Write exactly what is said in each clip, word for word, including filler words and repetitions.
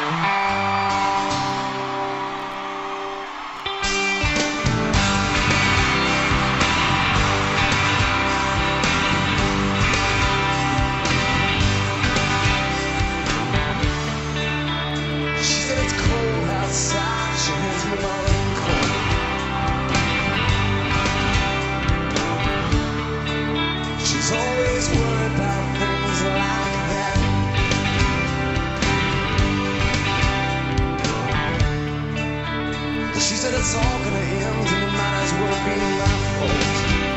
It's all gonna end, and it might as well be my fault.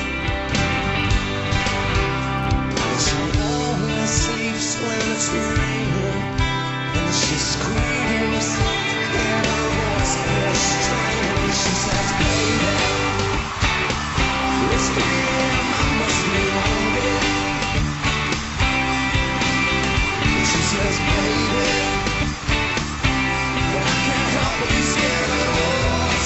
And she always sleeps when it's raining, and she screams, and her voice is strange. She says, baby, it's three a m, I must be lonely. And she says, baby, but I can't help but be scared of it all.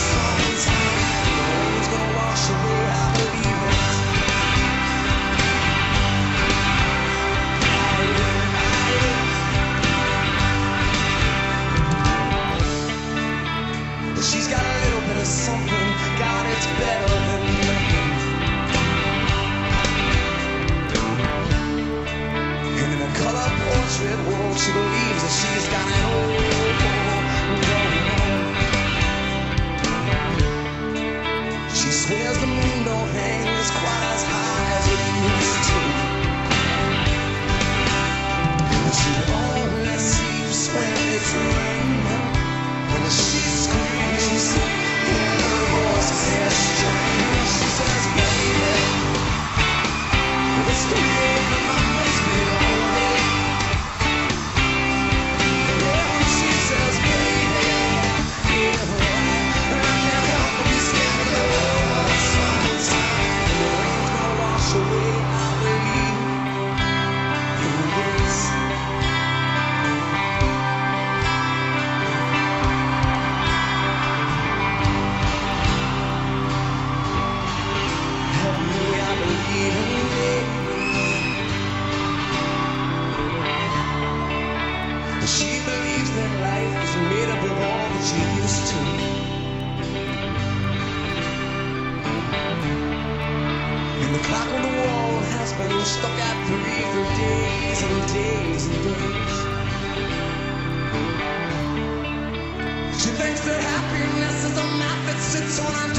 She's got a little bit of something, God, it's better than nothing. And in a color portrait world, she believes that she's got it all going on. She swears the moon don't hang as quite as high as it used to. And she only sleeps when it's raining, and she screams, and her voice is strange. She says, baby, it's three a m, I must be lonely. Yeah, she says, baby, yeah, and I can't help but be scared of the world sometime. The rain's gonna wash away, I believe in this. She believes that life is made up of all that she used to. And the clock on the wall has been stuck at three for days and days and days. She thinks that happiness is a map that sits on her